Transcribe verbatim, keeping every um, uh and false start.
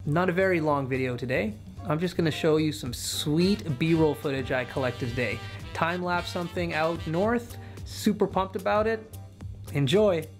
Not a very long video today. I'm just gonna show you some sweet B-roll footage I collected today. Time-lapse something out north, super pumped about it. Enjoy!